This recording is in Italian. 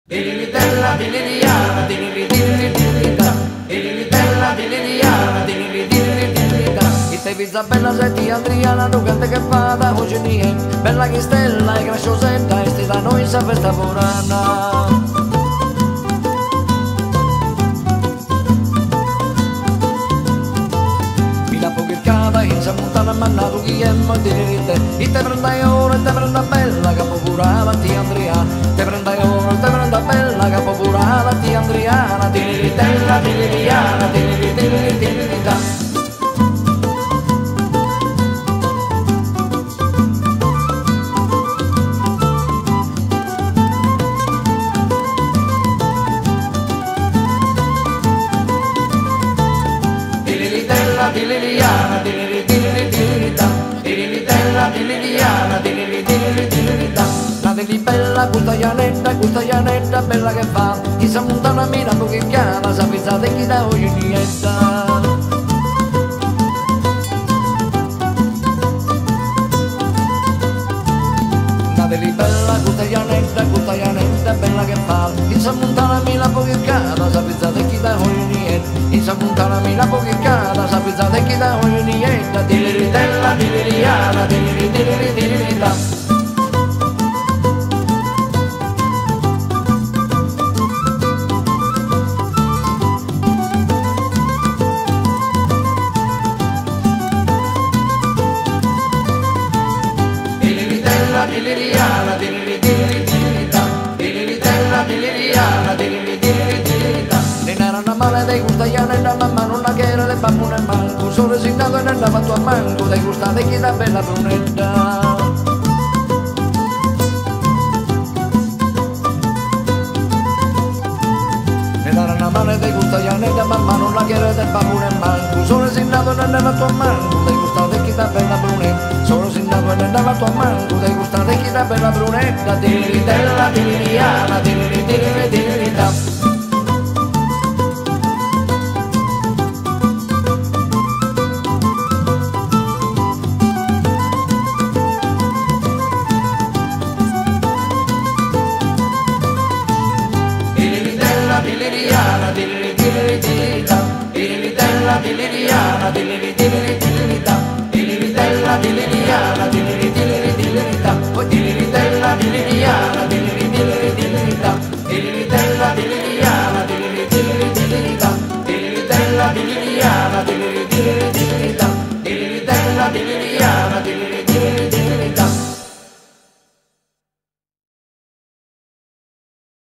Tirilitella, tiliriana, tiriritiriritirita. Tirilitella, tiliriana, tiriritiriritirita. Itte Isabella, Setti, Adriana, tu cante che fata, Eugenie, bella che stella e graciosetta, e sti da noi sa festa forana. Insa montana mannato chi è mantenere e te prendai ora e te prenda bella capo curata ti Andrea te prendai ora e te prenda bella capo curata ti Andriana tirilitella tiliriana tirilitilla. Tiliriana, tiliritiriritirita. Tirilitella, tiliriana, tiliritiriritirita. La deli bella, questa Ianetta, bella che fa. Chi sa montana mira poche chiama, sa pensate chi da oggi niente. Deli bella, questa Ianetta, bella che fa. In San Montana mi la pochicata, sapete chi da ogni niente. In San Montana mi la pochicata, sapete chi da ogni niente. Tiliritella, tiliriana, tiliritiriritirita. Tiliriana, tiliritiriritirita. Tirilitella, tiliriana, tiliritiriritirita. Nena era una mala de gusta Ianetta, mamma non la quiere de papu nel manco. Sono resignato e andava a tua manco, dai gusta de chi da bella brunetta. Nena era una mala de gusta Ianetta, mamma non la quiere de papu nel manco. Sono resignato e andava a tua manco, dai gusta de chi da bella brunetta. Sono resignato e andava a tua manco, dai gusta de chi da bella brunetta. Tirilitella, tiliriana, tiliritiriritirita. Tiliriana, tiliritiriritirita. Tirilitella, tiliriana, tiliritiriritirita.